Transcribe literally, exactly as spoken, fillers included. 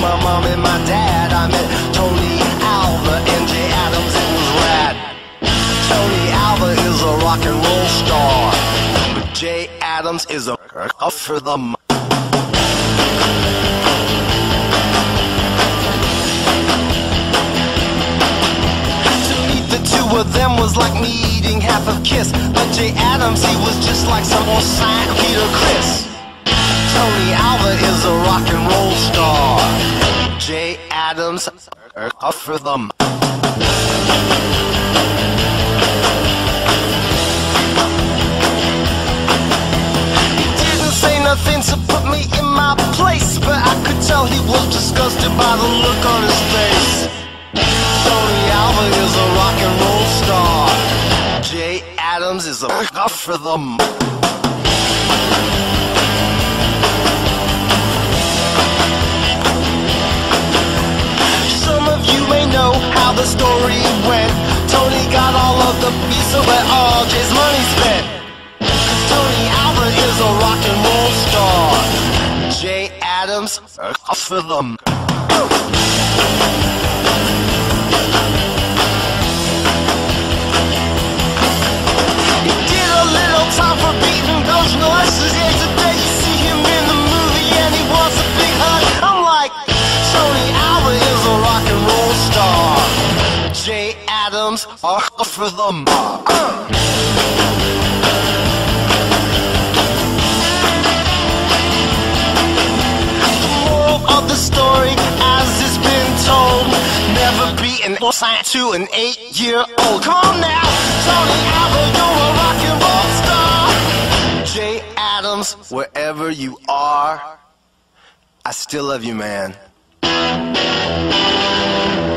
my mom and my dad. I met Tony Alva and Jay Adams, it was rad. Tony Alva is a rock and roll star, but Jay Adams is a up for the m. To meet the two of them was like meeting half of Kiss, but Jay Adams, he was just like some old Saint Peter Chris. Tony Alva is a rock and roll star, Jay Adams up for the m. Nothing to put me in my place, but I could tell he was disgusted by the look on his face. Tony Alva is a rock and roll star, Jay Adams is a up for the m. Some of you may know how the story went. Tony got all of the pizza where all Jay's money spent. Tony Alva is a rock and roll star, Jay Adams up for the m. He did a little time for beating those noises. Yeah, today you see him in the movie and he wants a big hug. I'm like, Tony Alva is a rock and roll star, Jay Adams up for the m. Uh. Of the story as it's been told, never be an saint to an eight-year-old. Come on now, Tony Alva, you're a rock and roll star. Jay Adams, wherever you are, I still love you, man.